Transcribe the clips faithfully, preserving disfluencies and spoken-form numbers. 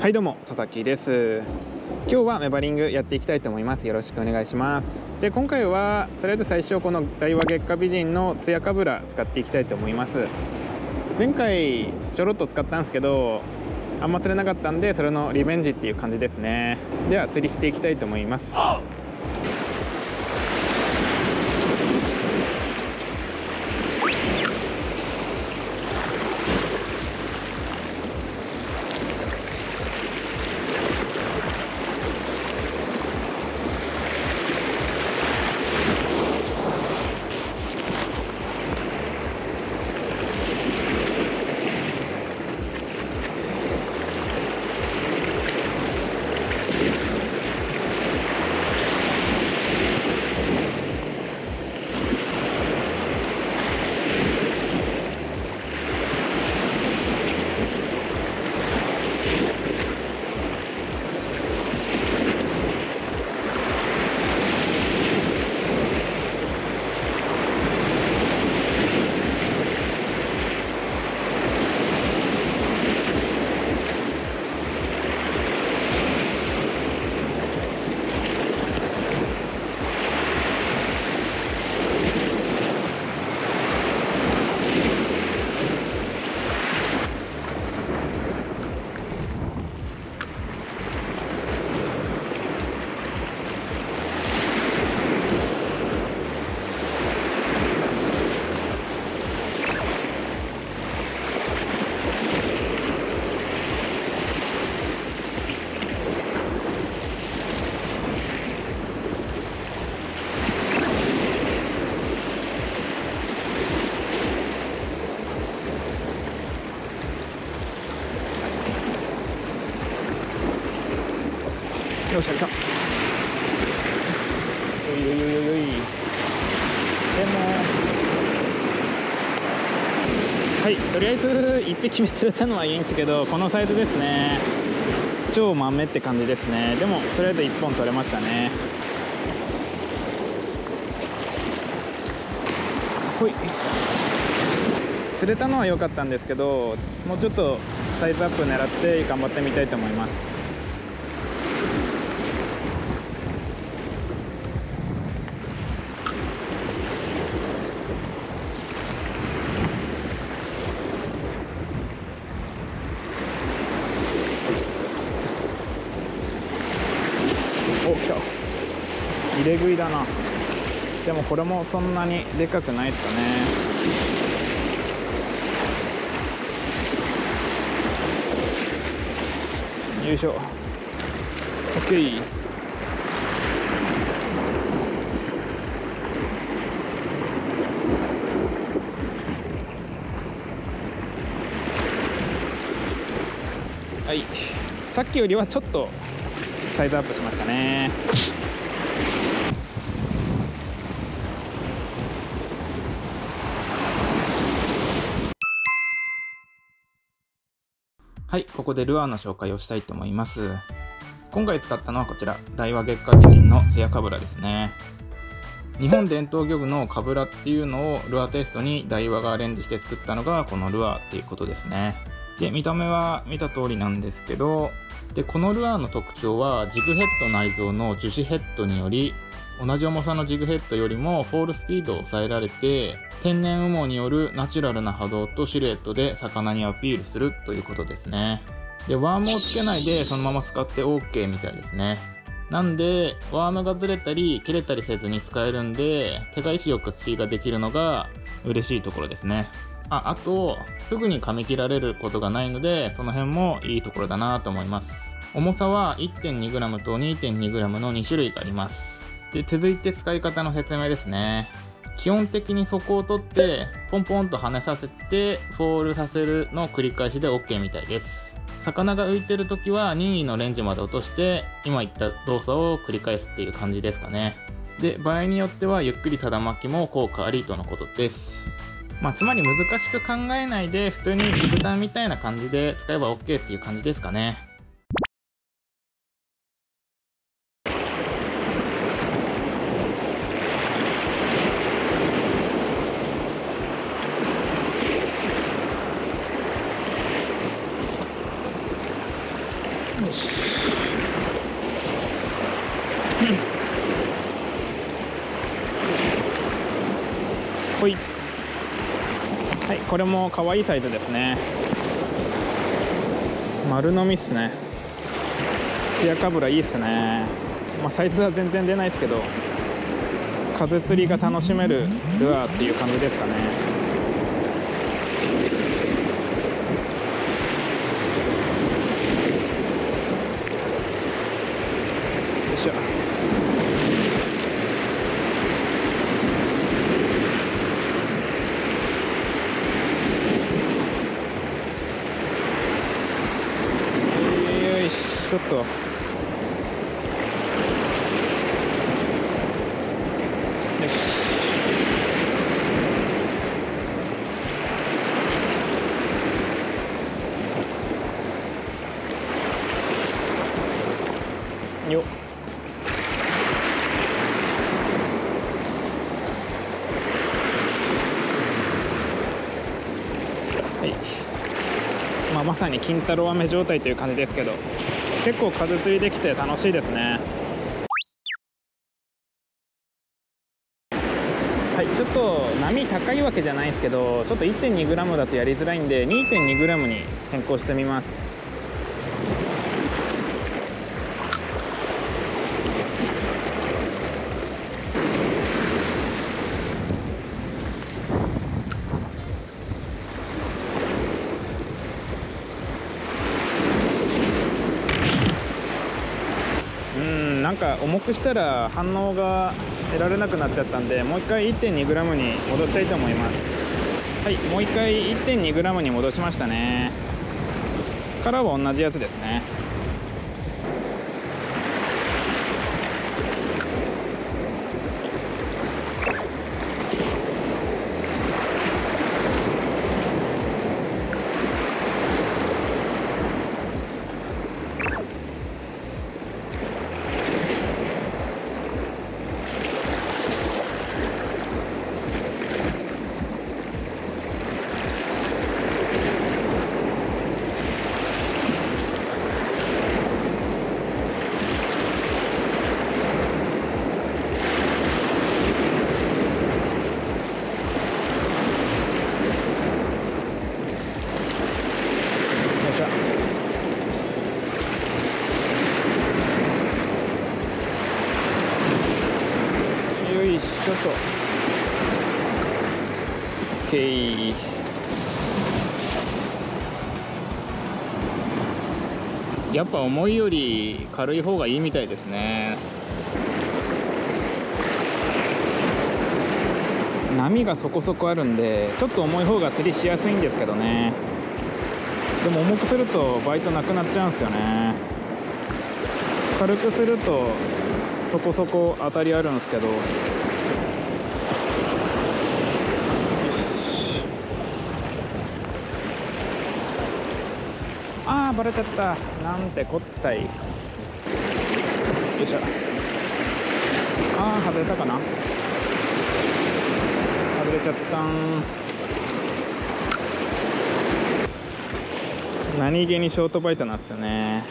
はいどうも佐々木です。今日はメバリングやっていきたいと思います。よろしくお願いします。で今回はとりあえず最初この大和月下美人のツヤかぶら使っていきたいと思います。前回ちょろっと使ったんですけどあんま釣れなかったんで、それのリベンジっていう感じですね。では釣りしていきたいと思います。よっしゃ、来た。よいよいよいよいよい。でもはい、とりあえずいっぴきめ釣れたのはいいんですけど、このサイズですね。超豆って感じですね。でもとりあえずいっぽん取れましたね。ほい、釣れたのは良かったんですけど、もうちょっとサイズアップ狙って頑張ってみたいと思います。お、来た。入れ食いだな。でもこれもそんなにでかくないですかね。よいしょ。 OK。 はい、さっきよりはちょっとサイズアップしましたね。はい、ここでルアーの紹介をしたいと思います。今回使ったのはこちら、大和月下美人のツヤかぶらですね。日本伝統漁具のかぶらっていうのをルアーテイストに大和がアレンジして作ったのがこのルアーっていうことですね。で、見た目は見た通りなんですけど、で、このルアーの特徴はジグヘッド内蔵の樹脂ヘッドにより、同じ重さのジグヘッドよりもフォールスピードを抑えられて、天然羽毛によるナチュラルな波動とシルエットで魚にアピールするということですね。で、ワームをつけないでそのまま使って OK みたいですね。なんで、ワームがずれたり切れたりせずに使えるんで、手返しよく釣りができるのが嬉しいところですね。あ、あと、すぐに噛み切られることがないので、その辺もいいところだなと思います。重さは いってんにグラム と にてんにグラム のに種類があります。で、続いて使い方の説明ですね。基本的に底を取って、ポンポンと跳ねさせて、フォールさせるの繰り返しで OK みたいです。魚が浮いてるときは任意のレンジまで落として、今言った動作を繰り返すっていう感じですかね。で、場合によってはゆっくりただ巻きも効果ありとのことです。まあ、つまり難しく考えないで、普通にジグタンみたいな感じで使えば OK っていう感じですかね。 よし。ほい。はい、これも可愛いサイズですね。丸飲みっすね。ツヤカブラいいっすね。まあ、サイズは全然出ないですけど、風釣りが楽しめるルアーっていう感じですかね。よいしょ。よいしょっと。よし。よっ。はい。まあ、まさに金太郎飴状態という感じですけど、結構風釣りできて楽しいですね。はい、ちょっと波高いわけじゃないんですけど、ちょっと いってんにグラム だとやりづらいんで にてんにグラム に変更してみます。なんか重くしたら反応が得られなくなっちゃったんで、もう一回 いってんにグラム に戻したいと思います。はい、もう一回 いってんにグラム に戻しましたね。からは同じやつですね。よいしょと。 OK。 やっぱ重いより軽い方がいいみたいですね。波がそこそこあるんでちょっと重い方が釣りしやすいんですけどね。でも重くするとバイトなくなっちゃうんですよね。軽くするとそこそこ当たりあるんですけど、ああバレちゃった。なんてこったい。よいしょ。ああ外れたかな。外れちゃったん。何気にショートバイトなんですよね。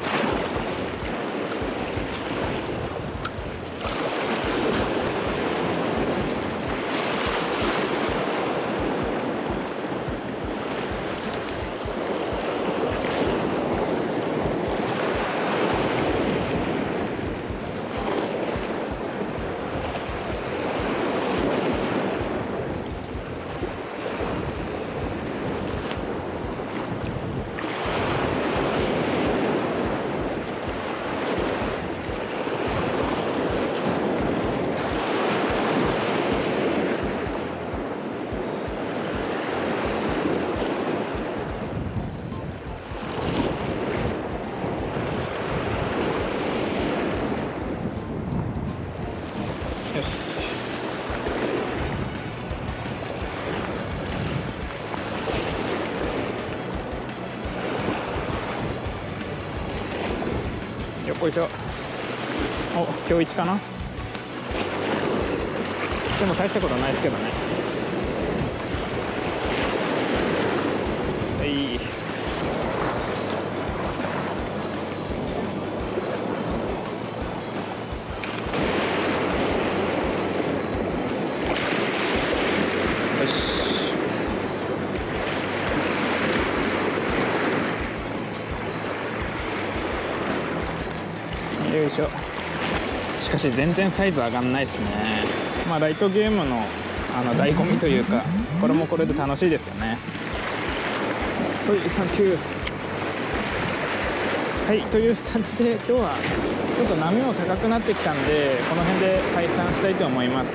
よっこいしょ。お、今日一かな。でも大したことないですけどね。はい。 よいしょ。しかし全然サイズ上がんないですね。まあライトゲームのあの醍醐味というか、これもこれで楽しいですよね。はい、サンキュー。はい、という感じで今日はちょっと波も高くなってきたんで、この辺で解散したいと思います。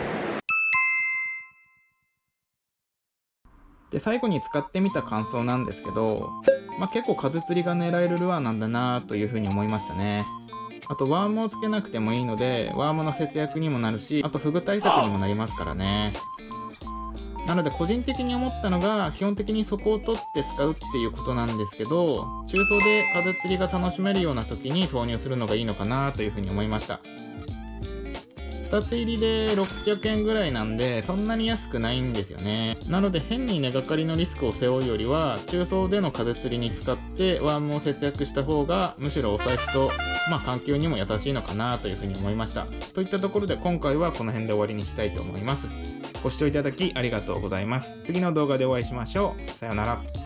で、最後に使ってみた感想なんですけど、まあ、結構数釣りが狙えるルアーなんだなというふうに思いましたね。あとワームをつけなくてもいいので、ワームの節約にもなるし、あとフグ対策にもなりますからね。なので個人的に思ったのが、基本的にそこを取って使うっていうことなんですけど、中層で数釣りが楽しめるような時に投入するのがいいのかなというふうに思いました。ふたつ入りでろっぴゃくえんぐらいなんで、そんなに安くないんですよね。なので変に根がかりのリスクを背負うよりは、中層での数釣りに使ってワームを節約した方が、むしろお財布と、まあ環境にも優しいのかなというふうに思いました。といったところで今回はこの辺で終わりにしたいと思います。ご視聴いただきありがとうございます。次の動画でお会いしましょう。さようなら。